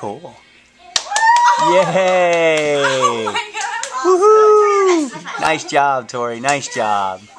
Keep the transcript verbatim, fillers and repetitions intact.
Cool. Yay! Oh my God. Woohoo! Nice job, Tori. Nice job.